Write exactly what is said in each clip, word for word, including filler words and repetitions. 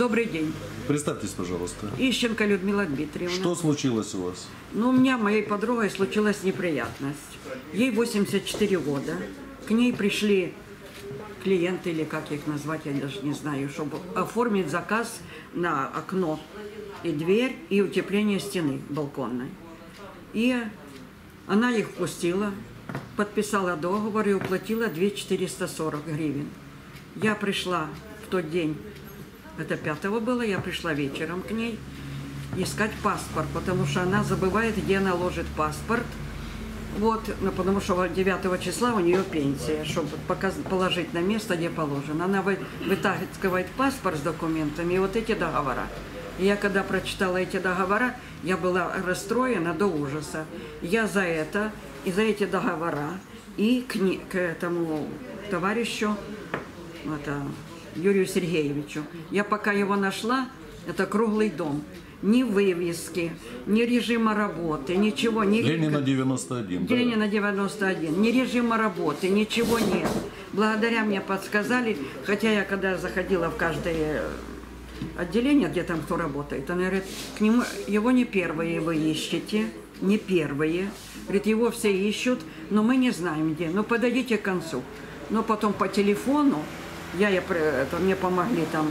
Добрый день. Представьтесь, пожалуйста. Ищенко Людмила Дмитриевна. Что случилось у вас? Ну, у меня, моей подругой, случилась неприятность. Ей восемьдесят четыре года. К ней пришли клиенты, или как их назвать, я даже не знаю, чтобы оформить заказ на окно и дверь, и утепление стены балконной. И она их впустила, подписала договор и уплатила две тысячи четыреста сорок гривен. Я пришла в тот день, это пятого было, я пришла вечером к ней искать паспорт, потому что она забывает, где она ложит паспорт. Вот, ну, потому что девятого числа у нее пенсия, чтобы показ, положить на место, где положено. Она вы, вытаскивает паспорт с документами и вот эти договора. И я когда прочитала эти договора, я была расстроена до ужаса. Я за это, и за эти договора, и к, к этому товарищу, это, Юрию Сергеевичу, я пока его нашла, это круглый дом. Ни вывески, ни режима работы, ничего. Ни... Ленина девяносто один. Ленина девяносто один. Ни режима работы, ничего нет. Благодаря мне подсказали, хотя я когда заходила в каждое отделение, где там кто работает, она говорит, к нему, его не первые вы ищете, не первые. Говорит, его все ищут, но мы не знаем где. Ну, подойдите к концу. Но потом по телефону, я, я, это, мне помогли там...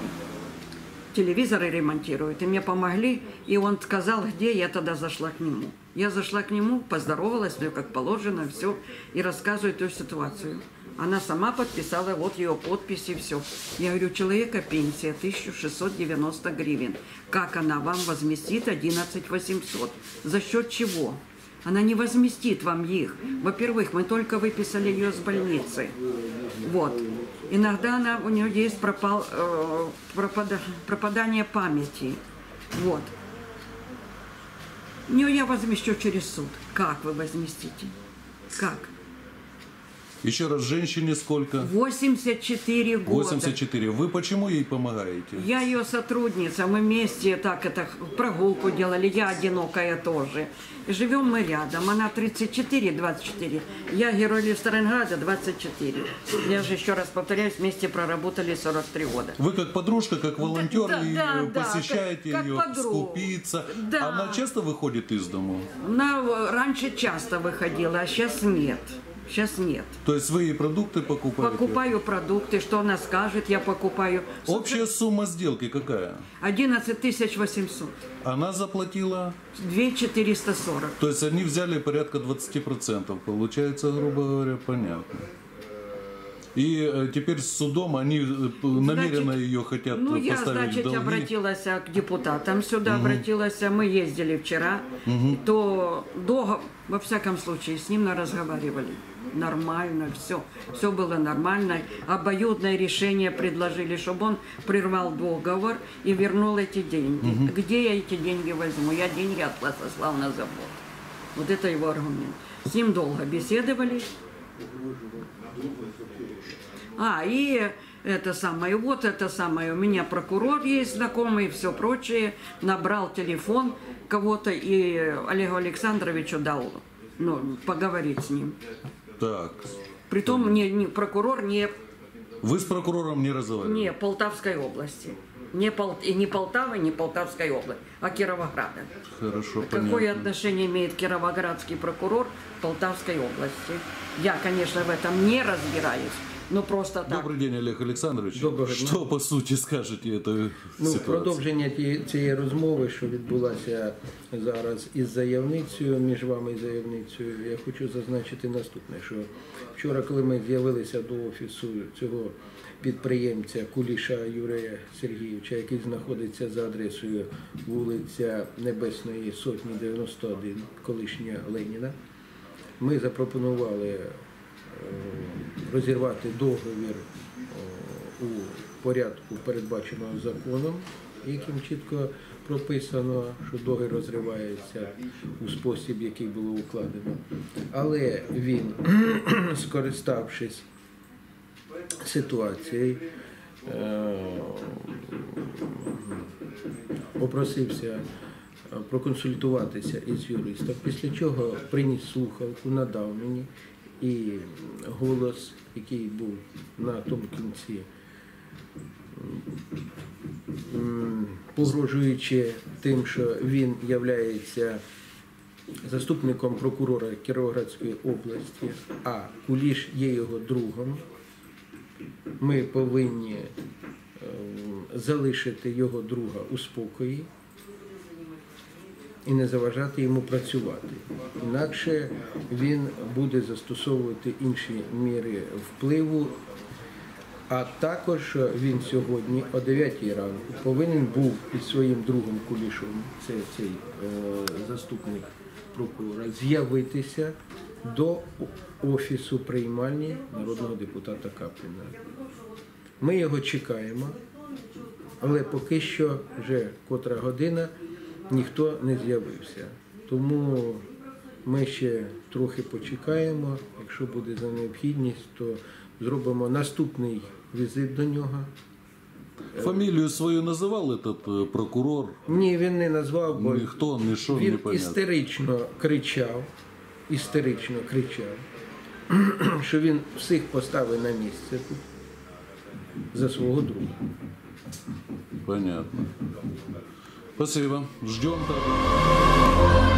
телевизоры ремонтируют, и мне помогли, и он сказал, где, я тогда зашла к нему. Я зашла к нему, поздоровалась, все как положено, все, и рассказываю эту ситуацию. Она сама подписала, вот ее подпись и все. Я говорю, у человека пенсия тысяча шестьсот девяносто гривен. Как она вам возместит одиннадцать тысяч восемьсот? За счет чего? Она не возместит вам их. Во-первых, мы только выписали ее с больницы. Вот. Иногда она, у нее есть пропал, э, пропада, пропадание памяти. Вот. Ну, я возмещу через суд. Как вы возместите? Как? Еще раз, женщине сколько? восемьдесят четыре года. восемьдесят четыре. Вы почему ей помогаете? Я ее сотрудница, мы вместе так это прогулку делали, я одинокая тоже. И живем мы рядом, она тридцать четыре, двадцать четыре, я герой Сталинграда двадцать четыре. Я же еще раз повторяюсь, вместе проработали сорок три года. Вы как подружка, как волонтер, да, да, да, посещаете как, ее, как скупиться. Да. Она часто выходит из дому? Она раньше часто выходила, а сейчас нет. Сейчас нет. То есть вы ей продукты покупаете? Покупаю продукты, что она скажет, я покупаю. Общая сумма сделки какая? одиннадцать тысяч восемьсот. Она заплатила? две тысячи четыреста сорок. То есть они взяли порядка двадцати процентов. Получается, грубо говоря, понятно. И э, теперь с судом они э, намеренно значит, ее хотят ну, поставить я, значит, в долги. обратилась к депутатам сюда, угу. обратилась, мы ездили вчера, угу. то до, во всяком случае, с ним разговаривали. Нормально, все, все было нормально. Обоюдное решение предложили, чтобы он прервал договор и вернул эти деньги. Угу. Где я эти деньги возьму? Я деньги отослал на завод. Вот это его аргумент. С ним долго беседовали. А, и это самое, вот это самое, у меня прокурор есть знакомый, все прочее, набрал телефон кого-то и Олегу Александровичу дал, ну, поговорить с ним. Так. Притом не, не, прокурор не... Вы с прокурором не разговаривали? Не, Полтавской области. Не, Пол, и не Полтавы, не Полтавской области, а Кировограда. Хорошо, Какое понятно. отношение имеет кировоградский прокурор к Полтавской области? Я, конечно, в этом не разбираюсь. Ну, просто так. Добрий день, Олег Олександрович. Доброго Що, дня. по суті, скажете цієї Ну, ситуації? продовження цієї, цієї розмови, що відбулася зараз із заявницею, між вами і заявницею, я хочу зазначити наступне, що вчора, коли ми з'явилися до офісу цього підприємця Куліша Юрія Сергійовича, який знаходиться за адресою вулиця Небесної Сотні, дев'яносто один, колишня Леніна, ми запропонували розірвати договір у порядку, передбаченого законом, яким чітко прописано, що договір розривається у спосіб, який було укладено. Але він, скориставшись ситуацією, попросився проконсультуватися із юристом, після чого приніс слухавку, надав мені, і голос, який був на тому кінці м, погрожуючи тим, що він являється заступником прокурора Кіровоградської області, а Куліш є його другом, ми повинні е, залишити його друга у спокої і не заважати йому працювати. Інакше він буде застосовувати інші міри впливу. А також він сьогодні о дев'ятій ранку повинен був із своїм другом Кулішем, це цей е, заступник прокурора, з'явитися до офісу приймальні народного депутата Капліна. Ми його чекаємо, але поки що вже котра година ніхто не з'явився. Тому ми ще трохи почекаємо, якщо буде за необхідність, то зробимо наступний візит до нього. Фамилию свою называл этот э, прокурор? Ні, він не назвав, бо Ніхто, ні що, він непонятно. істерично кричав, істерично кричав, що він всіх поставив на місце тут за свого друга. Понятно. Спасибо. Ждем тогда.